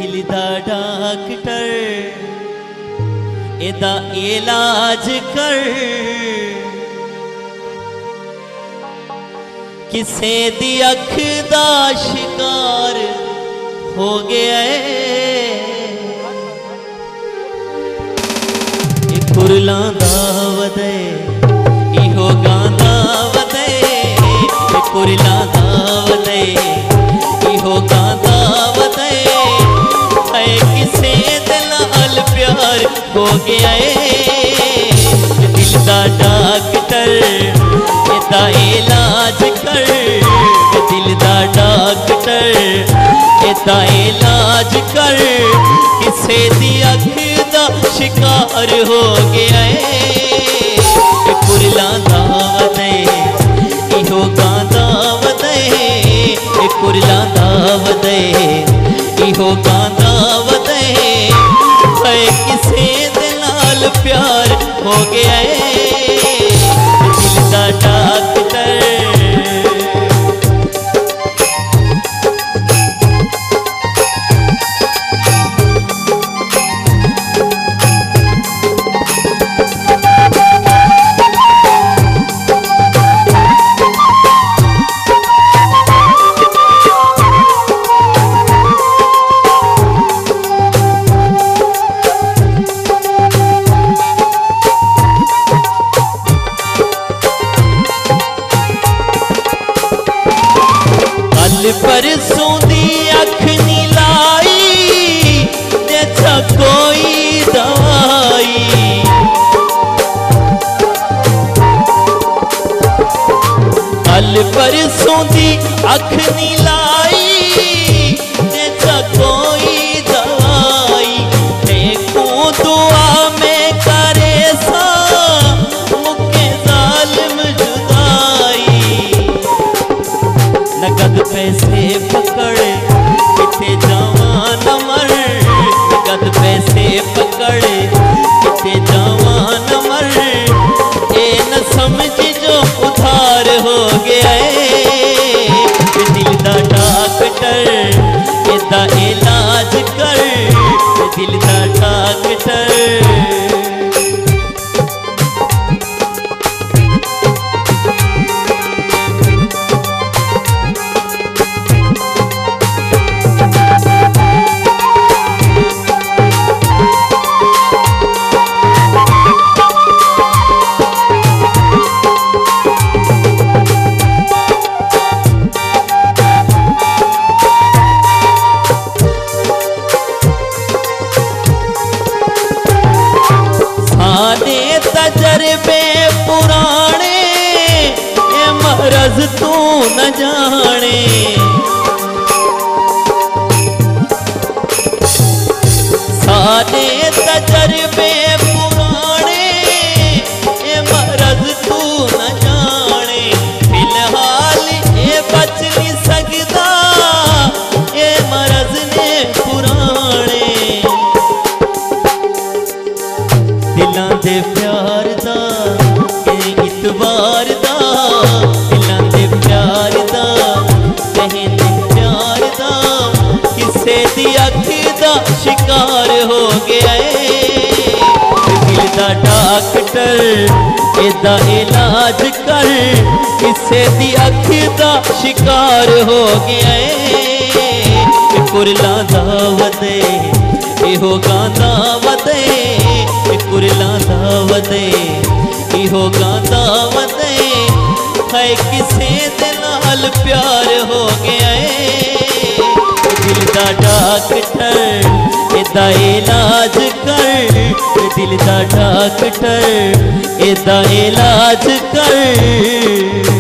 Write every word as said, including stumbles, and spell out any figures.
दिल दा डॉक्टर एदा इलाज कर, किसे दी अख दा शिकार हो गया है। कुरला दा वदे इहो गांदा वदे, कुरला दा वदे इहो गांदा वदे, है किसे दे नाल प्यार हो गया है। दिल दा डॉक्टर एदा इलाज कर, दिल दा डॉक्टर एदा इलाज कर, किसे दी अख दा शिकार हो गया है। कुरला दा वदे इहो गांदा वदे, कुरला दा वदे इहो गांदा वदे, है किसे दे नाल प्यार हो गया है। दिल दा डॉक्टर परसों दी अख नी लाई, जैसा कोई दवाई। कल परसों दी अख नी लाई, जैसा कोई दवाई। देखो दुआ में करे सा मुके जालिम जुदाई। नगद पैसे पकड़ किते जावा न मर, नगद पैसे पकड़ किते जावा न मर, ए न समझ जो उधार हो गया है। दिल दा डॉक्टर एदा इलाज कर, दिल दा डॉक्टर तजर्बे पुराने, ये मरज तू न जाने। सारे तजर्बे पुराने, ये मरज तू न जाने। फिलहाल ये बच नहीं सकता, ये मरज ने पुराने। दिलां दे प्यार दा कहीं इतबार दा, दिलां दे प्यार दा कहीं दे प्यार दा, किसे दी अख दा शिकार हो गया है। दिल दा डॉक्टर एदा इलाज कर, किसे दी अख दा शिकार हो गया है। कुरला दा वदे इहो गांदा वदे, कुरला दा वदे इहो गांदा वदे, है किसे दे नाल प्यार हो गया है। दिल दा डॉक्टर एदा इलाज कर, दिल दा डॉक्टर एदा इलाज कर।